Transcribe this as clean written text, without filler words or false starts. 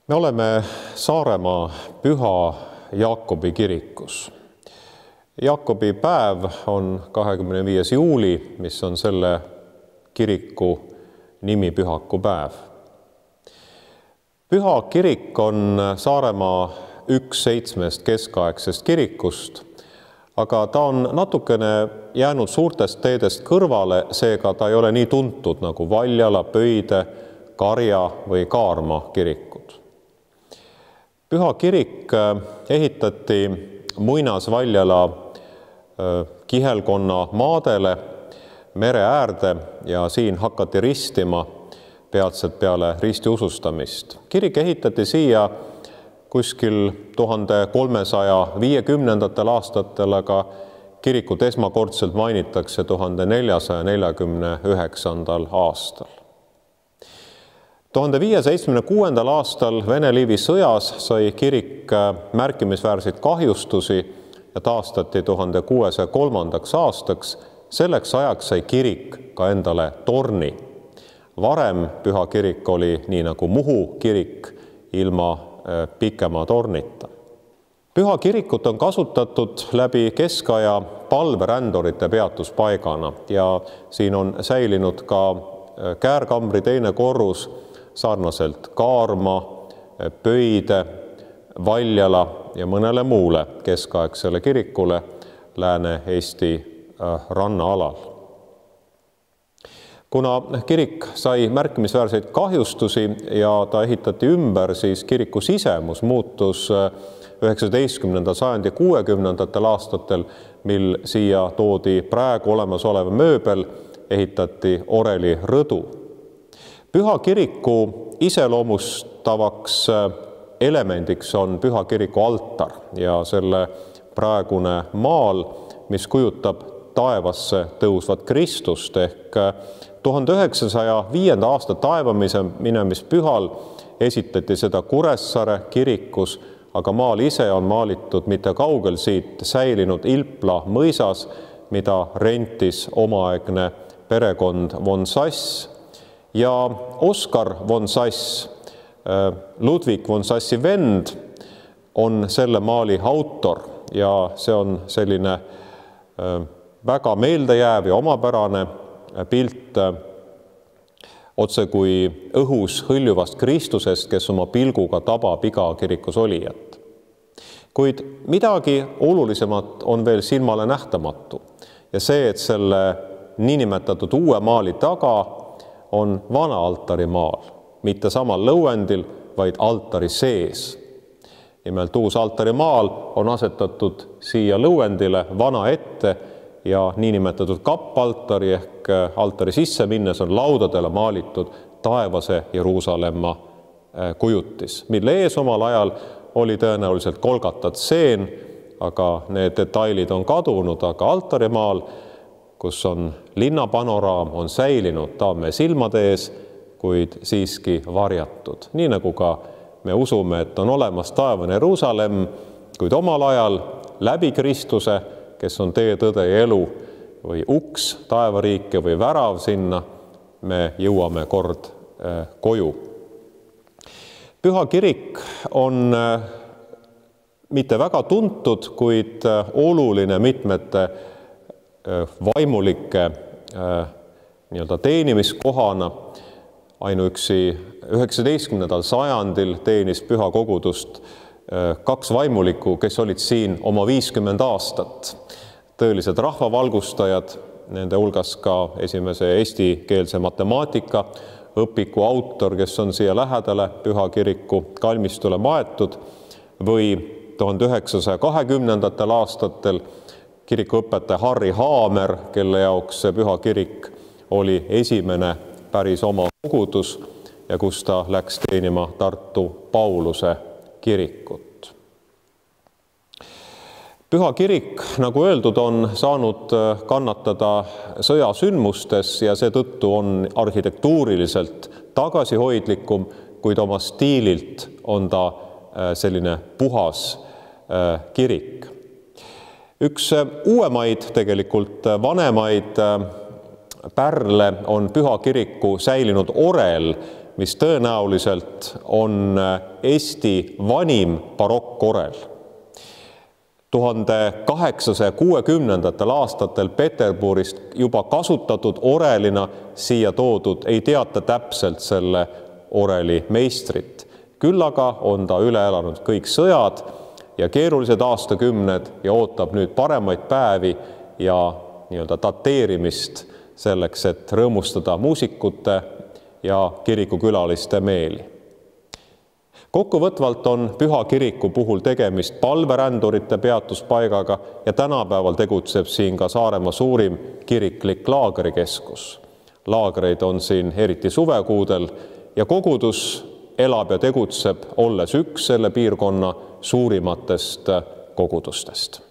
Me oleme Saaremaa Püha Jaakobi kirikus. Jaakobi päev on 25. juuli, mis on selle kiriku nimipühakupäev. Püha kirik on Saaremaa üks 7 keskaegsest kirikust, aga ta on natukene jäänud suurtest teedest kõrvale, seega ta ei ole nii tuntud nagu Valjala, Pöide, Karja või Kaarma kirikud. Püha kirik ehitati muinasvaljala kihelkonna maadele, mere äärde ja siin hakati ristima peatselt peale ristiusustamist. Kirik ehitati siia kuskil 1350. aastatel, aga kirikut esmakordselt mainitakse 1449. aastal. 1576. aastal Vene-Liivi sõjas sai kirik märkimisväärseid kahjustusi ja taastati 1603. aastaks. Selleks ajaks sai kirik ka endale torni. Varem Püha kirik oli nii nagu Muhu kirik ilma pikema tornita. Püha kirikut on kasutatud läbi keskaja palverändurite peatuspaigana ja siin on säilinud ka käärkambri teine korrus sarnaselt Kaarma, Pöide, Valjala ja mõnele muule keskaegsele kirikule Lääne-Eesti rannaalal. Kuna kirik sai märkimisväärseid kahjustusi ja ta ehitati ümber, siis kiriku sisemus muutus 19. sajandi 60. aastatel, mil siia toodi praegu olemasolev mööbel, ehitati orelirõdu. Püha kiriku iseloomustavaks elemendiks on Püha kiriku altar ja selle praegune maal, mis kujutab taevasse tõusvat Kristust ehk 1905. aasta taevamise minemispühal esitati seda Kuressaare kirikus, aga maal ise on maalitud mitte kaugel siit säilinud Ilpla mõisas, mida rentis omaaegne perekond von Sass ja Oskar von Sass, Ludwig von Sassi vend, on selle maali autor ja see on selline väga meeldejääv ja omapärane pilt otse kui õhus hõljuvast Kristusest, kes oma pilguga tabab iga kirikus olijat. Kuid midagi olulisemat on veel silmale nähtamatu ja see, et selle niinimetatud uue maali taga on vana altari maal, mitte samal lõuendil, vaid altari sees. Nimelt uus altari maal on asetatud siia lõuendile vana ette ja niinimetatud kappaltari ehk altari sisse minnes on laudadele maalitud taevase Jeruusalemma kujutis, mille ees omal ajal oli tõenäoliselt Golgata tseen, aga need detailid on kadunud, aga altarimaal, kus on linnapanoraam, on säilinud ta meie silmade ees, kuid siiski varjatud. Nii nagu ka me usume, et on olemas taevane Jeruusalemm, kuid omal ajal läbi Kristuse, kes on tee, tõde ja elu või uks taevariike või värav sinna, me jõuame kord koju. Püha kirik on mitte väga tuntud, kuid oluline mitmete vaimulike teenimiskohana. Ainuüksi 19. sajandil teenis püha kogudust 2 vaimulikku, kes olid siin oma 50 aastat. Tõelised rahvavalgustajad, nende hulgas ka esimese eestikeelse matemaatika õpiku autor, kes on siia lähedale Püha kiriku kalmistule maetud, või 1920. aastatel kirikuõpetaja Harri Haamer, kelle jaoks see Püha kirik oli esimene päris oma kogudus ja kus ta läks teenima Tartu Pauluse kirikut. Püha kirik, nagu öeldud, on saanud kannatada sõjasündmustes ja seetõttu on arhitektuuriliselt tagasihoidlikum, kuid oma stiililt on ta selline puhas kirik. Üks uuemaid, tegelikult vanemaid pärle on Püha kiriku säilinud orel, mis tõenäoliselt on Eesti vanim barokkorel. 1860. aastatel Peterburist juba kasutatud orelina siia toodud, ei teata täpselt selle oreli meistrit. Küll aga on ta üle elanud kõik sõjad ja keerulised aastakümned ja ootab nüüd paremaid päevi ja nii-öelda dateerimist selleks, et rõõmustada muusikute ja kirikukülaliste meeli. Kokkuvõtvalt on Püha kiriku puhul tegemist palverändurite peatuspaigaga ja tänapäeval tegutseb siin ka Saaremaa suurim kiriklik laagrikeskus. Laagreid on siin eriti suvekuudel ja kogudus elab ja tegutseb, olles üks selle piirkonna suurimatest kogudustest.